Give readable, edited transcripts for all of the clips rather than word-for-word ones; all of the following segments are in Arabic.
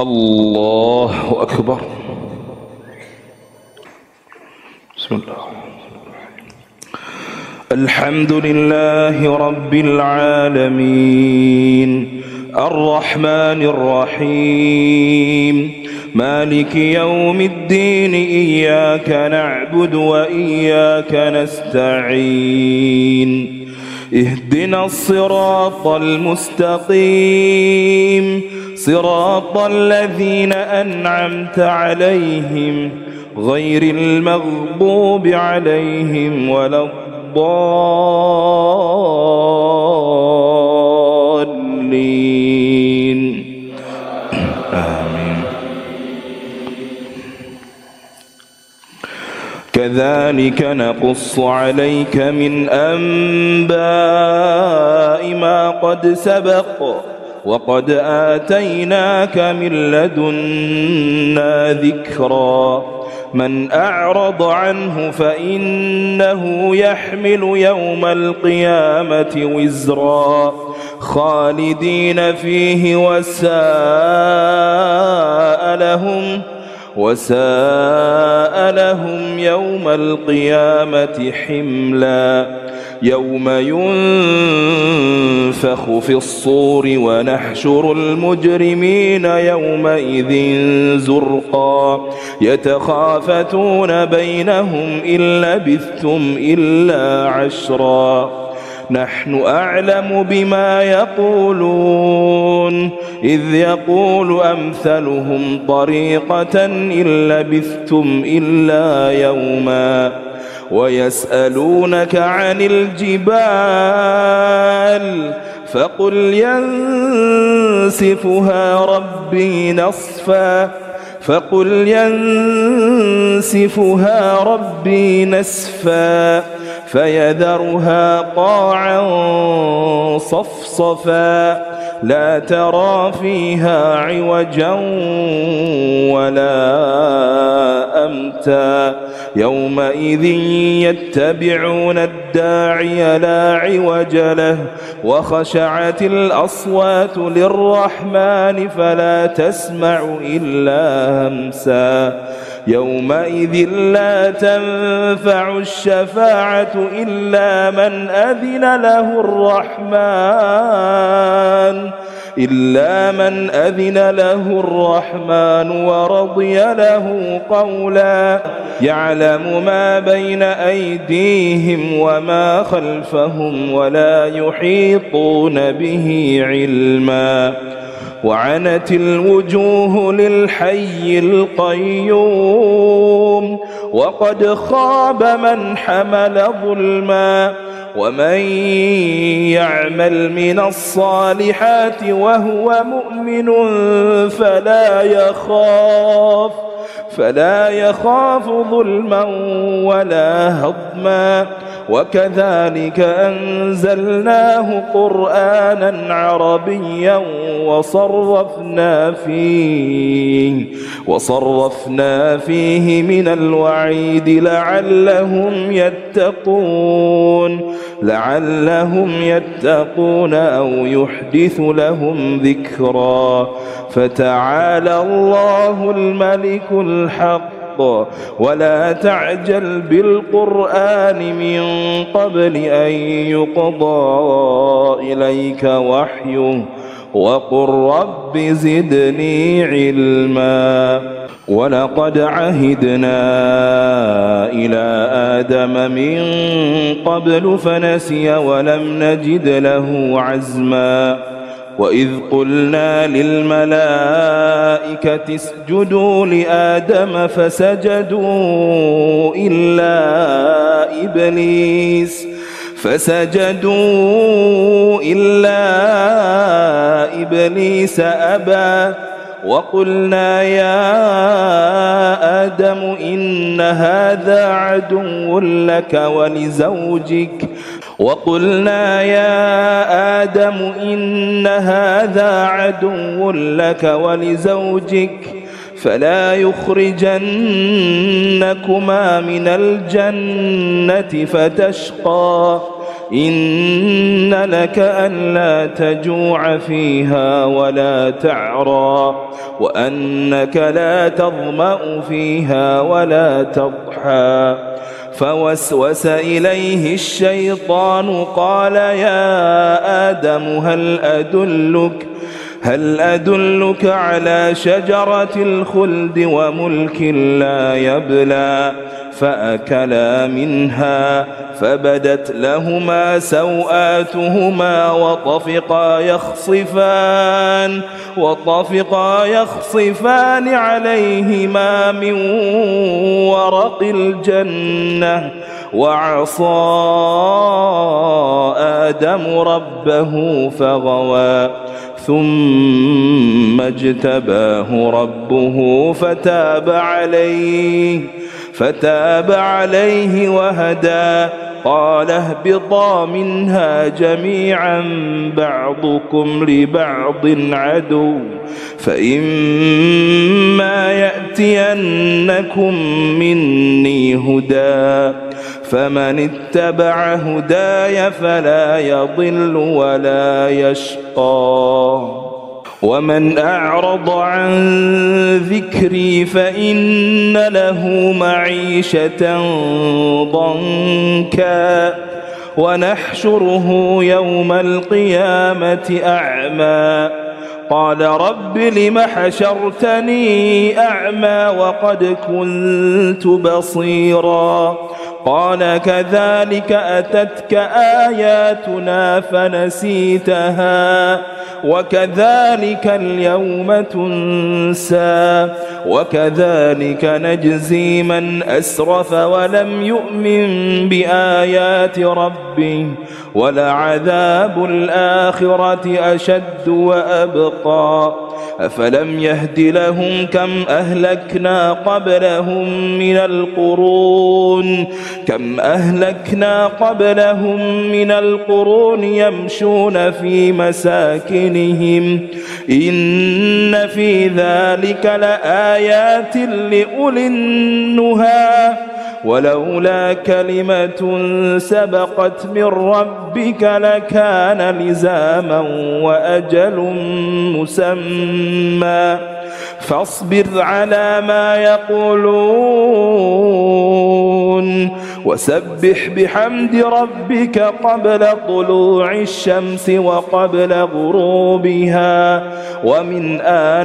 الله أكبر. بسم الله. الحمد لله رب العالمين الرحمن الرحيم مالك يوم الدين إياك نعبد وإياك نستعين اهدنا الصراط المستقيم صراط الذين أنعمت عليهم غير المغضوب عليهم ولا الضالين آمين. كذلك نقص عليك من أنباء ما قد سبق وقد آتيناك من لدنا ذكرا من أعرض عنه فإنه يحمل يوم القيامة وزرا خالدين فيه وساء لهم يوم القيامة حملا يوم ينفخ في الصور ونحشر المجرمين يومئذ زرقا يتخافتون بينهم إن لبثتم إلا عشرا نحن أعلم بما يقولون إذ يقول أمثلهم طريقة إن لبثتم إلا يوما ويسألونك عن الجبال فقل ينسفها ربي نسفا فيذرها قاعا صفصفا لا ترى فيها عوجا ولا أمتا يومئذ يتبعون الداعي لا عوج له وخشعت الأصوات للرحمن فلا تسمع إلا همسا يومئذ لا تنفع الشفاعة إلا من أذن له الرحمن ورضي له قولا يعلم ما بين أيديهم وما خلفهم ولا يحيطون به علما وعنت الوجوه للحي القيوم وقد خاب من حمل ظلما ومن يعمل من الصالحات وهو مؤمن فلا يخاف ظلما ولا هضما وكذلك أنزلناه قرآنا عربيا وصرفنا فيه من الوعيد لعلهم يتقون أو يحدث لهم ذكرا فتعالى الله الملك الحق ولا تعجل بالقرآن من قبل أن يقضى إليك وحيه وقل رب زدني علما ولقد عهدنا إلى آدم من قبل فنسي ولم نجد له عزما وإذ قلنا للملائكة اسجدوا لآدم فسجدوا إلا إبليس أبى وقلنا يا آدم إن هذا عدو لك ولزوجك فلا يخرجنكما من الجنة فتشقى إن لك ألا تجوع فيها ولا تعرى وأنك لا تظمأ فيها ولا تضحى فوسوس إليه الشيطان قال يا آدم هل أدلك على شجرة الخلد وملك لا يبلى فأكلا منها فبدت لهما سوآتهما وطفقا يخصفان عليهما من ورق الجنة وعصى آدم ربه فغوى ثم اجتباه ربه فتاب عليه وهدى قال اهبطا منها جميعا بعضكم لبعض عدو فإما يأتينكم مني هدى فمن اتبع هداي فلا يضل ولا يشقى ومن أعرض عن ذكري فإن له معيشة ضنكا ونحشره يوم القيامة أعمى قال رب لم حشرتني أعمى وقد كنت بصيرا قال كذلك أتتك آياتنا فنسيتها وكذلك اليوم تنسى وكذلك نجزي من أسرف ولم يؤمن بآيات ربه ولعذاب الآخرة أشد وأبقى أفلم يهد لهم كم أهلكنا قبلهم من القرون يمشون في مساكنهم إن في ذلك لآيات لأولي النهى ولولا كلمة سبقت من ربك لكان لزاما وأجل مسمى فاصبر على ما يقولون وسبح بحمد ربك قبل طلوع الشمس وقبل غروبها ومن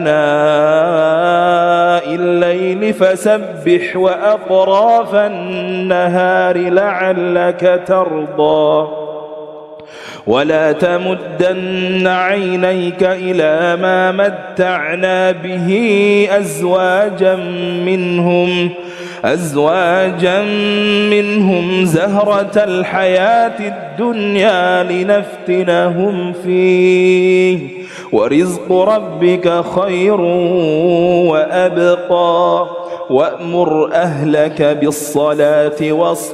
آناء الليل فسبح وأطراف النهار لعلك ترضى ولا تمدن عينيك إلى ما متعنا به أزواجا منهم زهرة الحياة الدنيا لنفتنهم فيه ورزق ربك خير وأبقى وأمر أهلك بالصلاة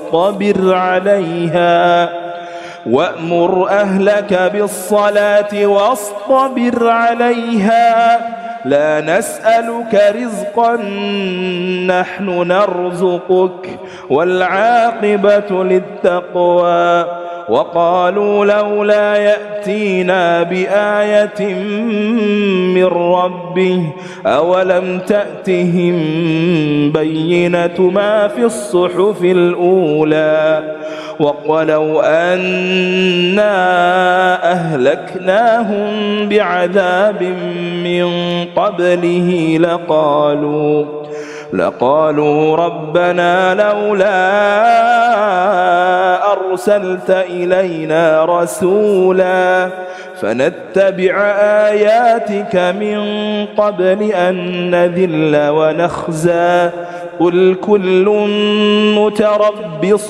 واصطبر عليها لا نسألك رزقا نحن نرزقك والعاقبة للتقوى وقالوا لولا يأتينا بآية من ربه أولم تأتهم بينة ما في الصحف الأولى ولو أنا أهلكناهم بعذاب من قبله لقالوا ربنا لولا أرسلت إلينا رسولا فنتبع آياتك من قبل أن نذل ونخزى قل كل متربص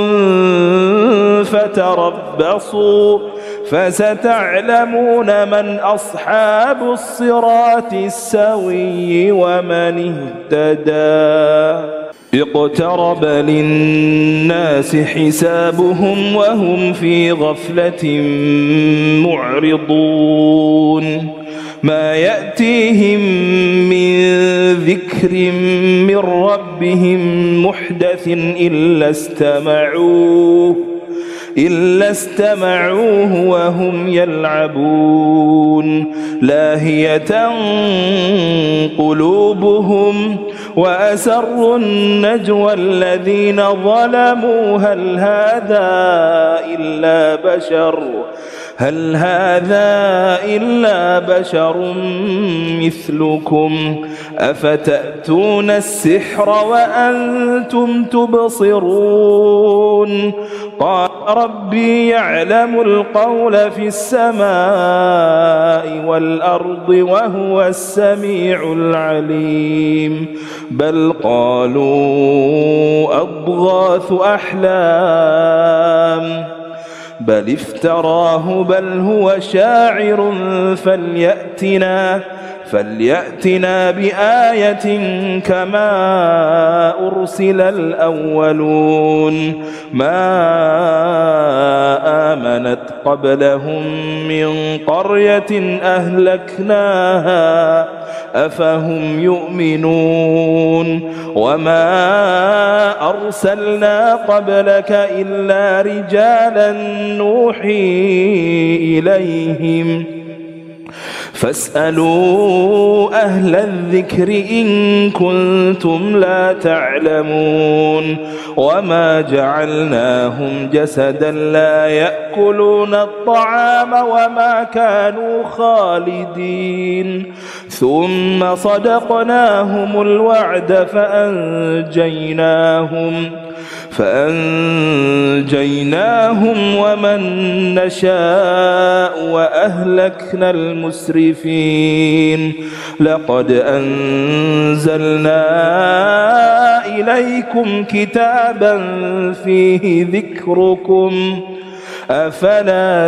فتربصوا فستعلمون من أصحاب الصراط السوي ومن اهتدى اقترب للناس حسابهم وهم في غفلة معرضون ما يأتيهم من ذكر من ربهم محدث إلا استمعوه إلا استمعوه وهم يلعبون لاهية قلوبهم وأسروا النجوى الذين ظلموا هل هذا إلا بشر مثلكم أفتأتون السحر وأنتم تبصرون قال ربي يعلم القول في السماء والأرض وهو السميع العليم بل قالوا أضغاث أحلام بل افتراه بل هو شاعر فليأتنا بآية كما أرسل الأولون ما آمنت قبلهم من قرية أهلكناها أفهم يؤمنون وما أرسلنا قبلك إلا رجالا نوحي إليهم فاسألوا أهل الذكر إن كنتم لا تعلمون وما جعلناهم جسدا لا يأكلون الطعام وما كانوا خالدين ثم صدقناهم الوعد فأنجيناهم ومن نشاء وأهلكنا المسرفين لقد أنزلنا إليكم كتابا فيه ذكركم أفلا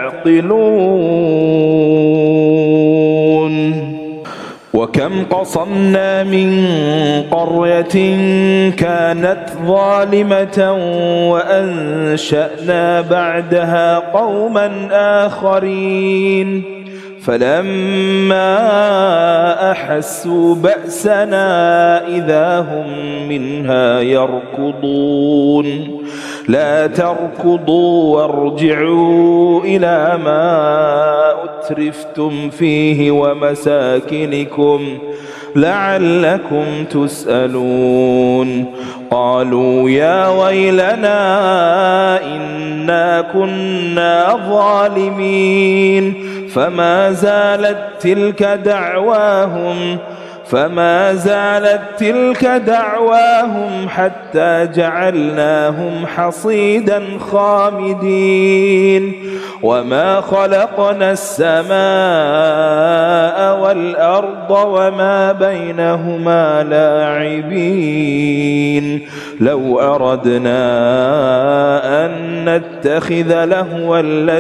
تعقلون وكم قصمنا من قرية كانت ظالمة وأنشأنا بعدها قوما آخرين فلما أحسوا بأسنا إذا هم منها يركضون لا تركضوا وارجعوا إلى ما أترفتم فيه ومساكنكم لعلكم تسألون قالوا يا ويلنا إنا كنا ظالمين فما زالت تلك دعواهم حتى جعلناهم حصيدا خامدين وما خلقنا السماء والأرض وما بينهما لاعبين لو أردنا أن نتخذ لهوا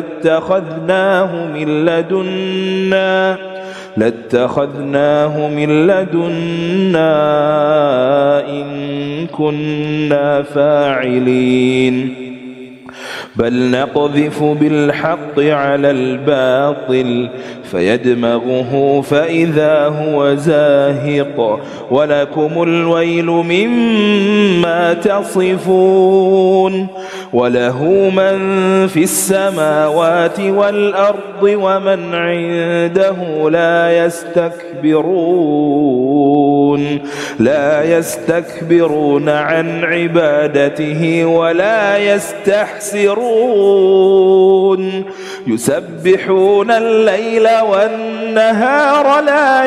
لاتخذناه من لدنا إن كنا فاعلين بل نقذف بالحق على الباطل فيدمغه فإذا هو زاهق ولكم الويل مما تصفون وله من في السماوات والأرض ومن عنده لا يستكبرون عن عبادته ولا يستحسرون يسبحون الليل والنهار لا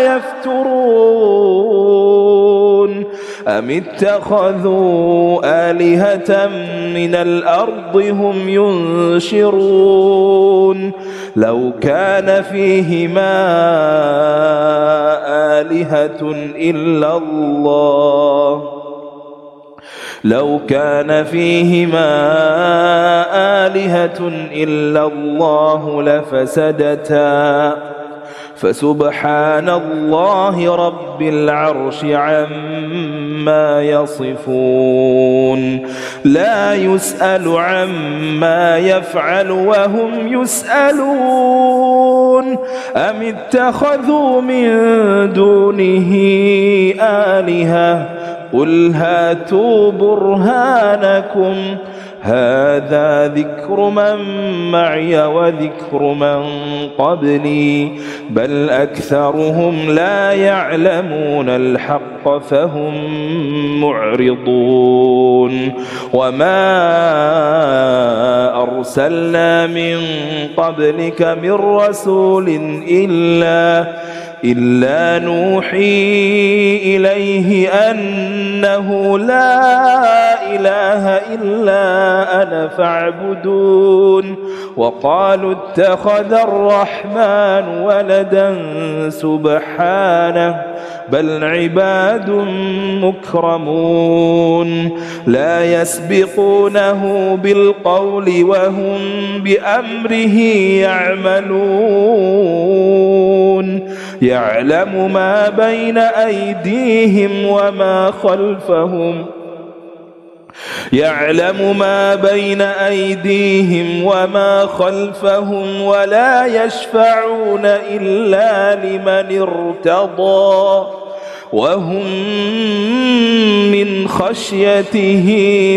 يفترون أم اتخذوا آلهة من الأرض هم ينشرون لو كان فيهما آلهة إلا الله لفسدتا فسبحان الله رب العرش عما يصفون لا يسأل عما يفعل وهم يسألون أم اتخذوا من دونه آلهة قل هاتوا برهانكم هذا ذكر من معي وذكر من قبلي بل أكثرهم لا يعلمون الحق فهم معرضون وما أرسلنا من قبلك من رسول إلا نوحي إليه أنه لا إله إلا أنا فاعبدون وقالوا اتخذ الرحمن ولدا سبحانه بل عباد مكرمون لا يسبقونه بالقول وهم بأمره يعملون يعلم ما بين أيديهم وما خلفهم ولا يشفعون إلا لمن ارتضى وهم من خشيته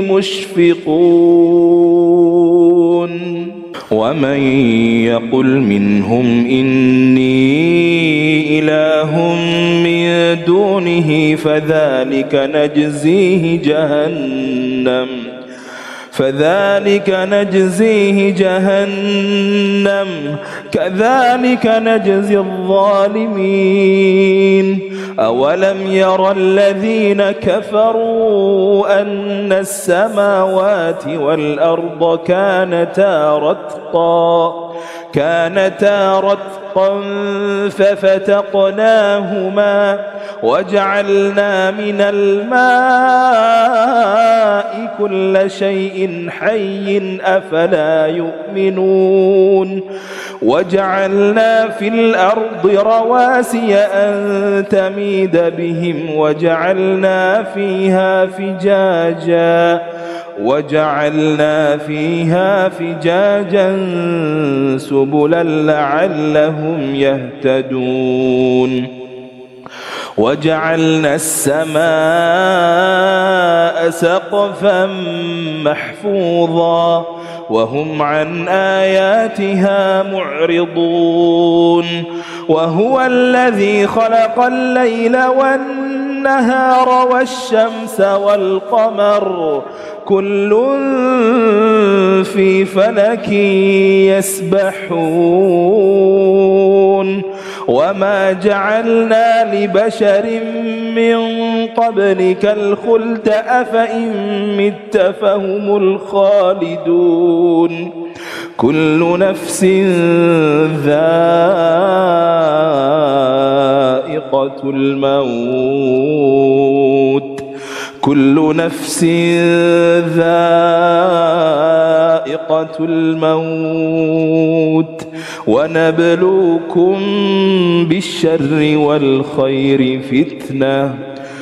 مشفقون ومن يقل منهم إني إله من دونه فذلك نجزيه جهنم كذلك نجزي الظالمين أولم ير الذين كفروا أن السماوات والأرض كانتا رتقا ففتقناهما وجعلنا من الماء كل شيء حي أفلا يؤمنون وجعلنا في الأرض رواسي أن تميد بهم وجعلنا فيها فجاجا سبلا لعلهم يهتدون وجعلنا السماء سقفا محفوظا وهم عن آياتها معرضون وهو الذي خلق الليل والنهار والشمس والقمر كل في فلك يسبحون وما جعلنا لبشر من قبلك الخلد أفإن مت فهم الخالدون كل نفس ذائقة الموت ونبلوكم بالشر والخير فتنة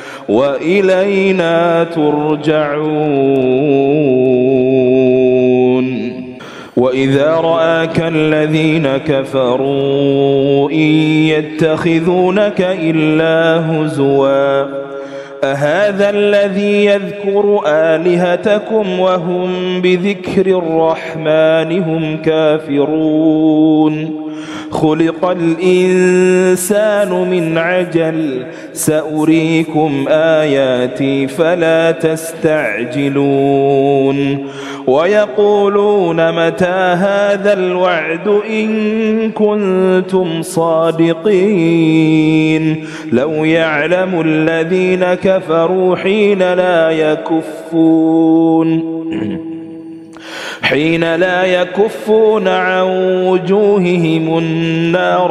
وإلينا ترجعون وإذا رآك الذين كفروا إن يتخذونك إلا هزوا أهذا الذي يذكر آلهتكم وهم بذكر الرحمن هم كافرون خلق الإنسان من عجل سأريكم آياتي فلا تستعجلون ويقولون متى هذا الوعد إن كنتم صادقين لو يعلم الذين كفروا حين لا يكفون عن وجوههم النار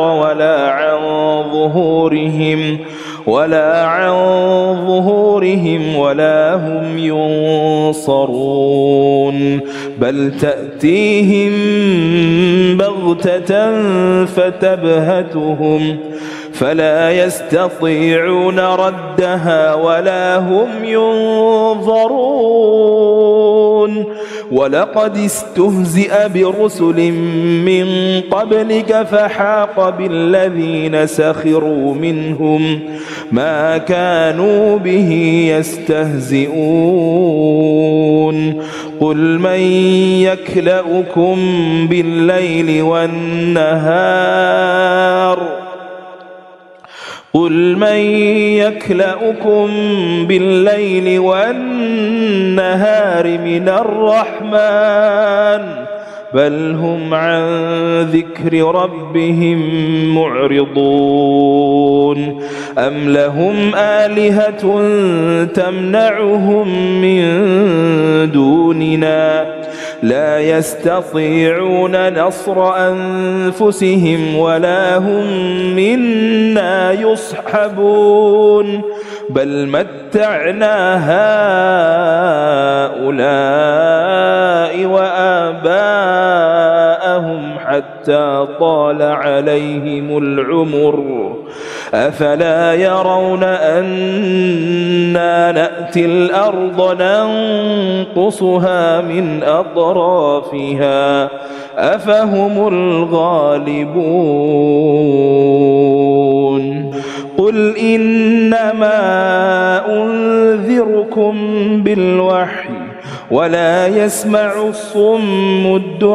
ولا عن ظهورهم ولا هم ينصرون بل تأتيهم بغتة فتبهتهم فلا يستطيعون ردها ولا هم ينظرون ولقد استهزئ برسل من قبلك فحاق بالذين سخروا منهم ما كانوا به يستهزئون قل من يكلؤكم بالليل والنهار من الرحمن بل هم عن ذكر ربهم معرضون أم لهم آلهة تمنعهم من دوننا لا يستطيعون نصر أنفسهم ولا هم منا يصحبون بل متعنا هؤلاء وآباءهم حتى طال عليهم العمر أفلا يرون أنا نأتي الأرض ننقصها من أطرافها أفهم الغالبون قل إنما أنذركم بالوحي ولا يسمع الصم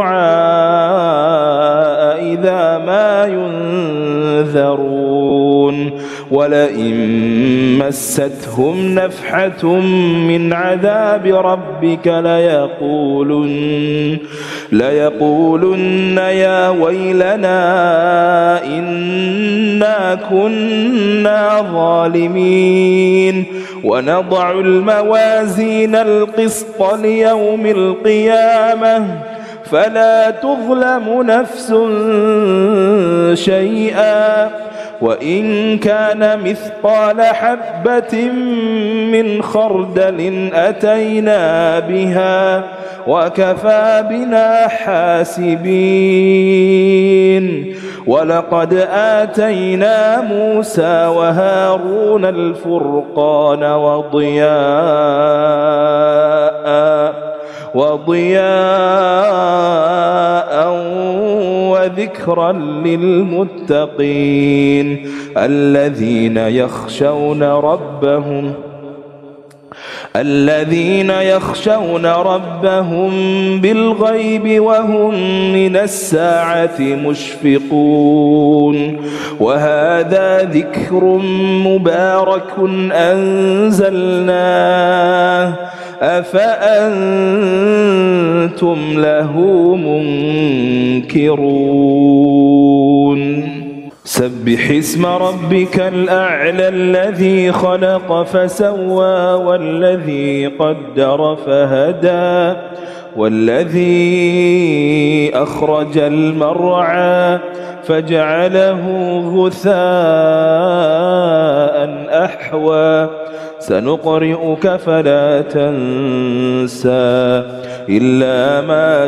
الدعاء إذا ما ينذرون ولئن مستهم نفحة من عذاب ربك ليقولن يا ويلنا إنا كنا ظالمين ونضع الموازين القسط ليوم القيامة فلا تظلم نفس شيئا وإن كان مثقال حبة من خردل أتينا بها وكفى بنا حاسبين ولقد آتينا موسى وهارون الفرقان وضياء وذكرا للمتقين الذين يخشون ربهم بالغيب وهم من الساعة مشفقون وهذا ذكر مبارك أنزلناه أفأنتم له منكرون سبح اسم ربك الأعلى الذي خلق فسوى والذي قدر فهدى والذي أخرج المرعى فجعله غثاء أحوى سنقرئك فلا تنسى إلا ما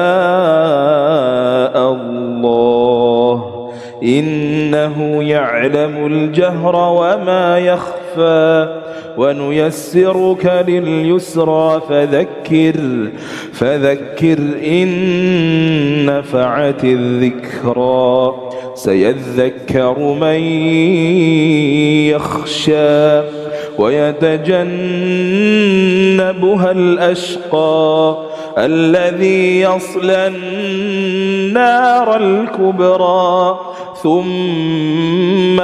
شاء الله إنه يعلم الجهر وما يخفى ونيسرك لليسرى فذكر إن نفعت الذكرى سيذكر من يخشى ويتجنبها الأشقى الذي يصلى النار الكبرى ثم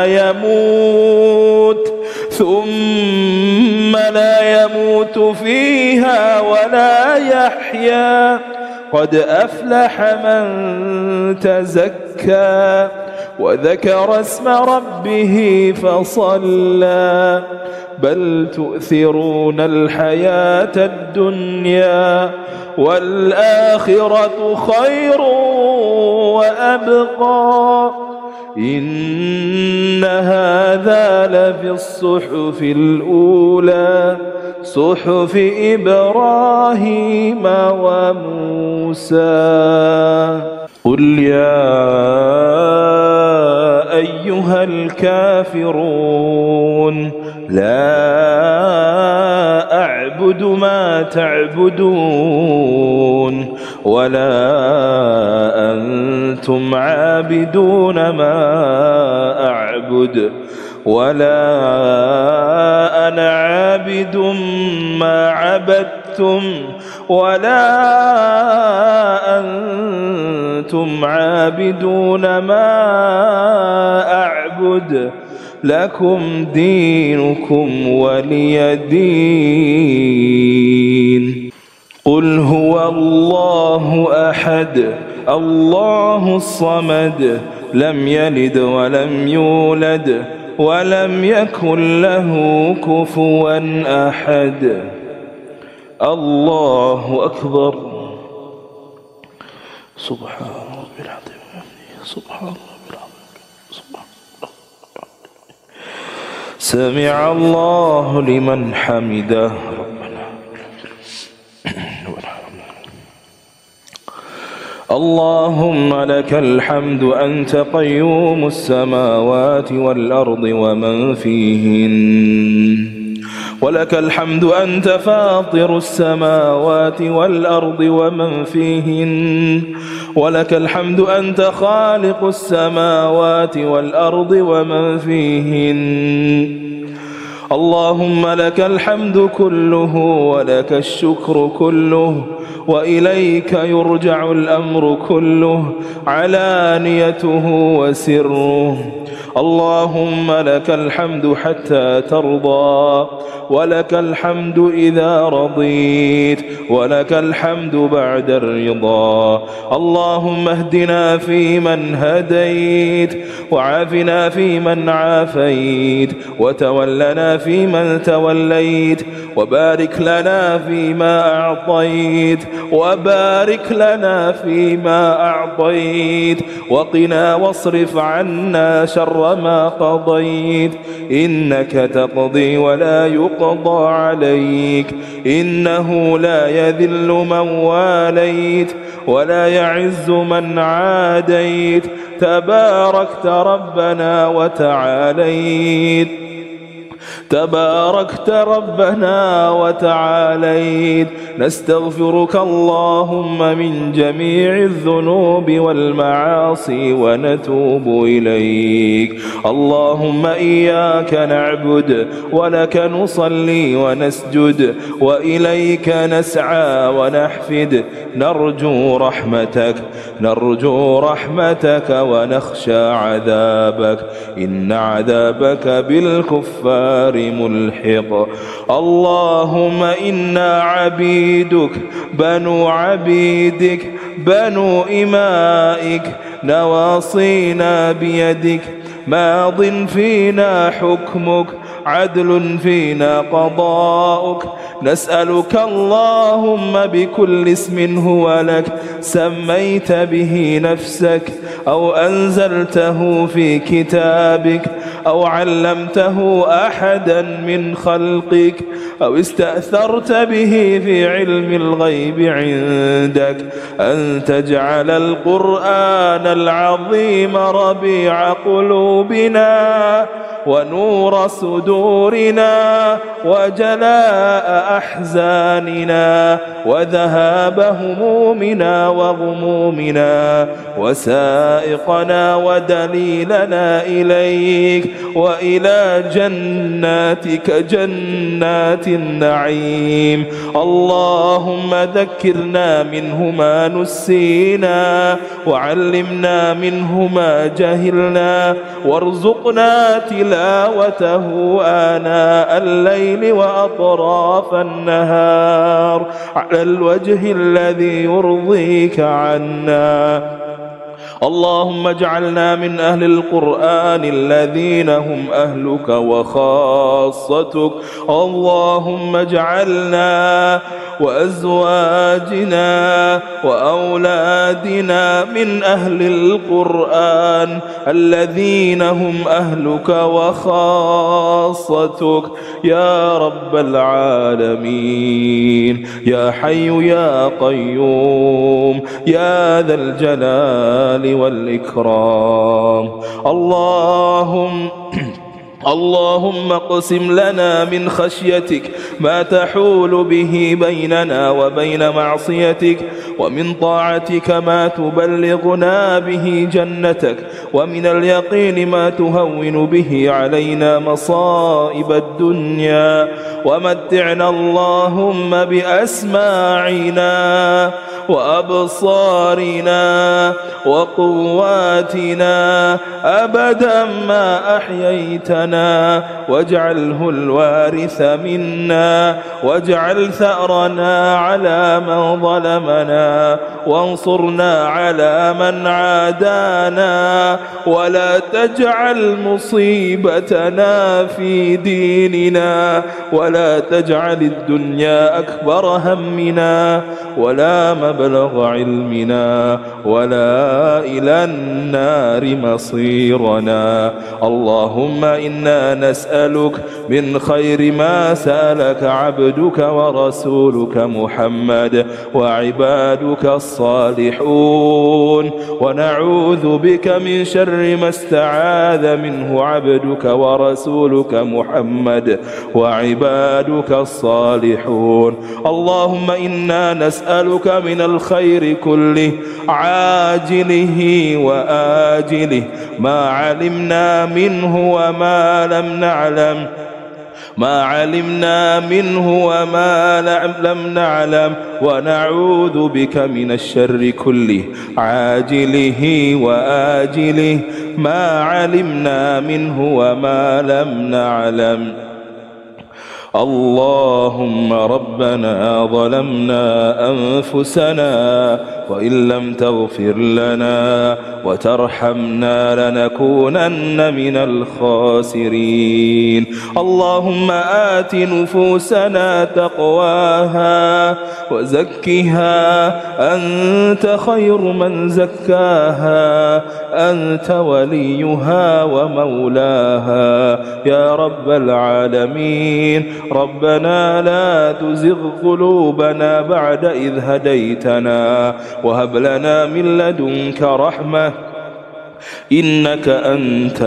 لا يموت فيها ولا يحيا قد أفلح من تزكى وذكر اسم ربه فصلى بل تؤثرون الحياة الدنيا والآخرة خير وأبقى إن هذا لفي الصحف الأولى صحف إبراهيم وموسى قل يا أيها الكافرون لا أعبد ما تعبدون ولا أنتم عابدون ما أعبد ولا أنا عابد ما عبدتم عبدتم ولا أنتم عابدون ما أعبد لكم دينكم ولي دين. قل هو الله أحد الله الصمد لم يلد ولم يولد ولم يكن له كفوا أحد. الله أكبر. سبحان ربي العظيم سبحان ربي العظيم. سمع الله لمن حمده. اللهم لك الحمد أنت قيوم السماوات والأرض ومن فيهن، ولك الحمد أنت فاطر السماوات والأرض ومن فيهن، ولك الحمد أنت خالق السماوات والأرض ومن فيهن. اللهم لك الحمد كله ولك الشكر كله وإليك يرجع الأمر كله علانيته وسره. اللهم لك الحمد حتى ترضى، ولك الحمد إذا رضيت، ولك الحمد بعد الرضا. اللهم اهدنا فيمن هديت، وعافنا فيمن عافيت، وتولنا فيمن توليت، وبارك لنا فيما أعطيت، وبارك لنا فيما أعطيت، وقنا واصرف عنا شر ما قضيت. إنك تقضي ولا يقضى عليك، إنه لا يذل من واليت ولا يعز من عاديت. تباركت ربنا وتعاليت، تباركت ربنا وتعاليت. نستغفرك اللهم من جميع الذنوب والمعاصي ونتوب إليك. اللهم إياك نعبد ولك نصلي ونسجد وإليك نسعى ونحفد. نرجو رحمتك، نرجو رحمتك ونخشى عذابك، إن عذابك بالكفار ملحق. اللهم إنا عبيدك بنو عبيدك بنو إمائك، نواصينا بيدك، ماض فينا حكمك، عدل فينا قضاؤك. نسألك اللهم بكل اسم هو لك سميت به نفسك أو أنزلته في كتابك أو علمته أحدا من خلقك أو استأثرت به في علم الغيب عندك، أن تجعل القرآن العظيم ربيع قلوبنا ونور صدورنا وجلاء أحزاننا وذهاب همومنا وغمومنا وسائقنا ودليلنا إليك وإلى جناتك جنات النعيم. اللهم ذكرنا منه ما نسينا وعلمنا منه ما جهلنا وارزقنا تلاوته آناء الليل وأطراف النهار على الوجه الذي يرضيك عنا. اللهم اجعلنا من أهل القرآن الذين هم أهلك وخاصتك. اللهم اجعلنا وأزواجنا وأولادنا من أهل القرآن الذين هم أهلك وخاصتك يا رب العالمين. يا حي يا قيوم يا ذا الجلال والإكرام. اللهم اقسم لنا من خشيتك ما تحول به بيننا وبين معصيتك، ومن طاعتك ما تبلغنا به جنتك، ومن اليقين ما تهون به علينا مصائب الدنيا، ومتعنا اللهم بأسماعنا وأبصارنا وقواتنا أبدا ما أحييتنا، واجعله الوارث منا، واجعل ثأرنا على من ظلمنا، وانصرنا على من عادانا، ولا تجعل مصيبتنا في ديننا، ولا تجعل الدنيا أكبر همنا ولا مبلغ علمنا ولا إلى النار مصيرنا. اللهم إنا نسألك من خير ما سألك عبدك ورسولك محمد وعبادك الصالحون، ونعوذ بك من شر ما استعاذ منه عبدك ورسولك محمد وعبادك الصالحون. اللهم إنا نسألك من الخير كله عاجله وآجله ما علمنا منه وما لم نعلم، لم نعلم، ونعوذ بك من الشر كله عاجله وآجله ما علمنا منه وما لم نعلم. اللهم ربنا ظلمنا أنفسنا وإن لم تغفر لنا وترحمنا لنكونن من الخاسرين. اللهم آت نفوسنا تقواها وزكها أنت خير من زكاها، أنت وليها ومولاها يا رب العالمين. ربنا لا تزغ قلوبنا بعد إذ هديتنا، وهب لنا من لدنك رحمة إنك أنت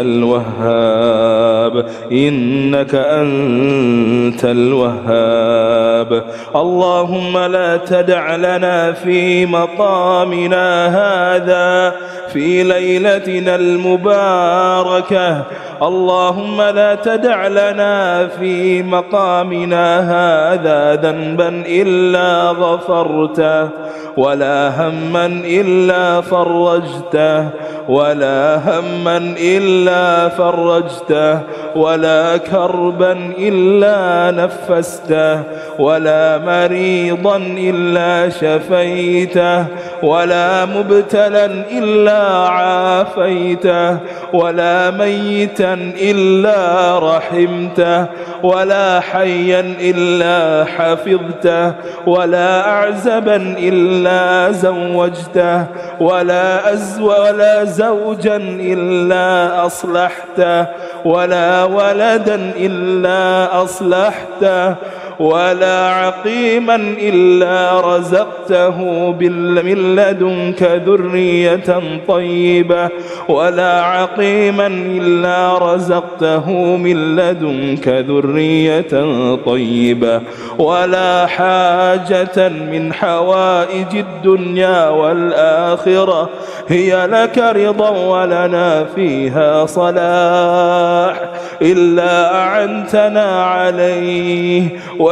الوهاب، إنك أنت الوهاب. اللهم لا تدع لنا في مقامنا هذا في ليلتنا المباركة، اللهم لا تدع لنا في مقامنا هذا ذنبا إلا غفرته، ولا هما إلا فرجته، ولا هما إلا فرجته، ولا كربا إلا نفسته، ولا مريضا إلا شفيته، ولا مبتلا إلا عافيته، ولا ميتا إلا رحمته، ولا حيا إلا حفظته، ولا أعزبا إلا زوجته، ولا زوجا إلا أصلحته، ولا ولدا إلا أصلحته، ولا عقيما إلا رزقته من لدنك ذرية طيبة، ولا عقيما إلا رزقته من لدنك ذرية طيبة، ولا حاجة من حوائج الدنيا والآخرة هي لك رضا ولنا فيها صلاح إلا أعنتنا عليه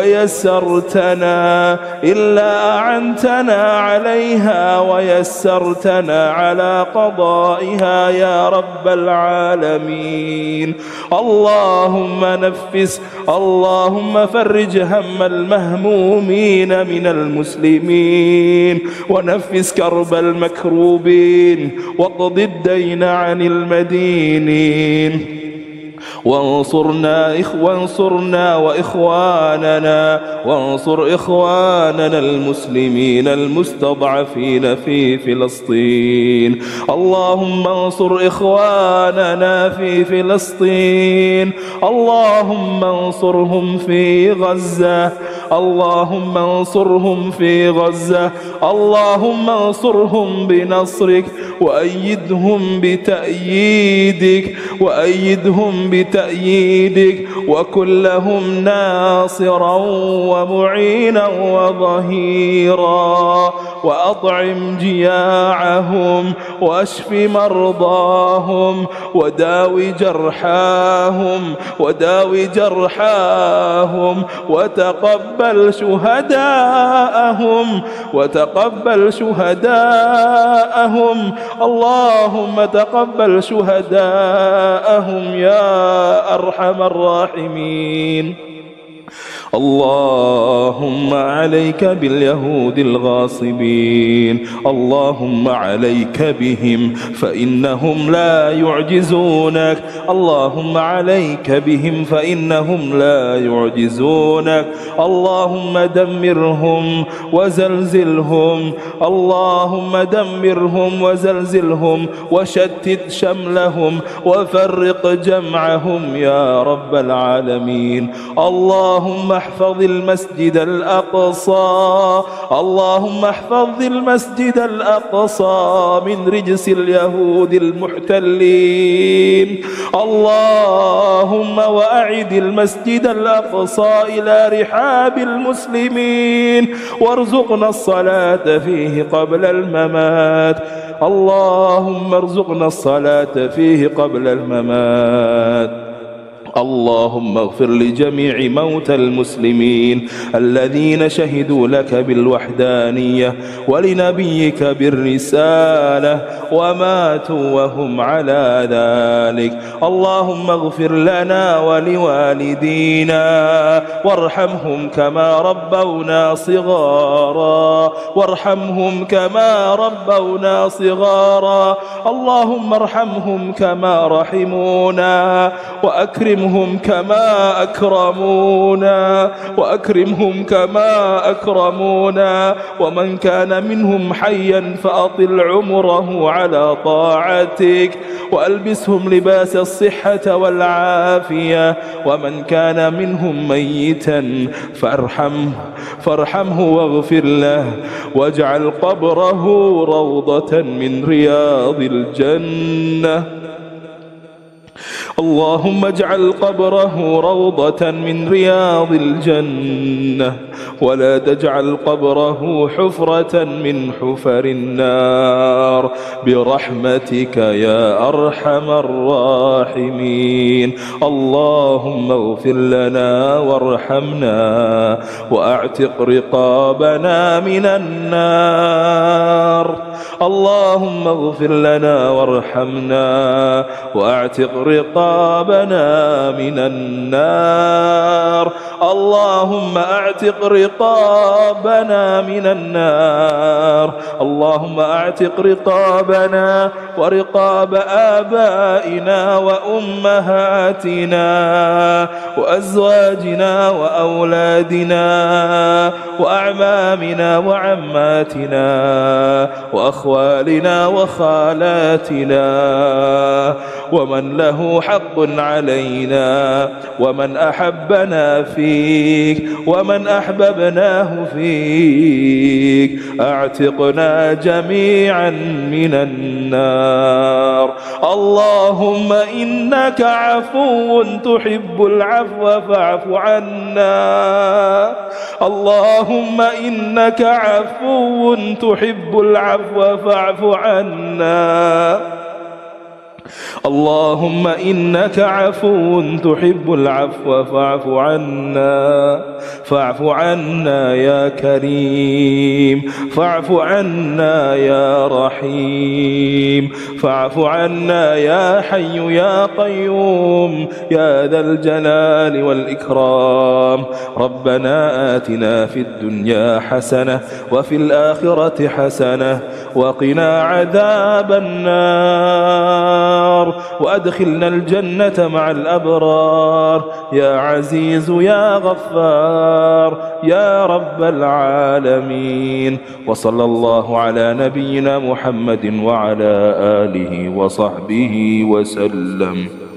ويسرتنا، إلا أعنتنا عليها ويسرتنا على قضائها يا رب العالمين. اللهم فرج هم المهمومين من المسلمين، ونفس كرب المكروبين، واقض الدين عن المدينين، وانصر إخواننا المسلمين المستضعفين في فلسطين. اللهم انصر إخواننا في فلسطين، اللهم انصرهم في غزة، اللهم انصرهم في غزة، اللهم انصرهم بنصرك، وأيدهم بتأييدك، وكن لهم ناصرا ومعينا وظهيرا. وأطعم جياعهم واشف مرضاهم وداوي جرحاهم وتقبل شهداءهم اللهم تقبل شهداءهم يا أرحم الراحمين. اللهم عليك باليهود الغاصبين، اللهم عليك بهم فإنهم لا يعجزونك، اللهم عليك بهم فإنهم لا يعجزونك. اللهم دمرهم وزلزلهم، اللهم دمرهم وزلزلهم وشتت شملهم وفرق جمعهم يا رب العالمين. اللهم احفظ المسجد الأقصى، اللهم احفظ المسجد الأقصى من رجس اليهود المحتلين. اللهم وأعد المسجد الأقصى إلى رحاب المسلمين وارزقنا الصلاة فيه قبل الممات. اللهم ارزقنا الصلاة فيه قبل الممات. اللهم اغفر لجميع موتى المسلمين الذين شهدوا لك بالوحدانية ولنبيك بالرسالة وماتوا وهم على ذلك. اللهم اغفر لنا ولوالدينا وارحمهم كما ربونا صغارا، وارحمهم كما ربونا صغارا. اللهم ارحمهم كما رحمونا وأكرمهم كما أكرمونا، وأكرمهم كما أكرمونا. ومن كان منهم حيا فأطل عمره على طاعتك وألبسهم لباس الصحة والعافية. ومن كان منهم ميتا فارحمه واغفر له واجعل قبره روضة من رياض الجنة. اللهم اجعل قبره روضة من رياض الجنة ولا تجعل قبره حفرة من حفر النار برحمتك يا أرحم الراحمين. اللهم اغفر لنا وارحمنا وأعتق رقابنا من النار. اللهم اغفر لنا وارحمنا وأعتق رقابنا من النار. اللهم أعتق رقابنا من النار. اللهم أعتق رقابنا ورقاب آبائنا وأمهاتنا وأزواجنا وأولادنا وأعمامنا وعماتنا وأخوالنا وخالاتنا ومن له حق علينا ومن أحبنا فيك ومن أحببناه فيك. أعتقنا جميعا من النار. اللهم إنك عفو تحب العفو فاعف عنا. اللهم إنك عفو تحب العفو فاعف عنا. اللهم إنك عفو تحب العفو فاعف عنا. فاعف عنا يا كريم، فاعف عنا يا رحيم، فاعف عنا يا حي يا قيوم يا ذا الجلال والإكرام. ربنا آتنا في الدنيا حسنة وفي الآخرة حسنة وقنا عذاب النار وأدخلنا الجنة مع الأبرار يا عزيز يا غفار يا رب العالمين. وصلى الله على نبينا محمد وعلى آله وصحبه وسلم.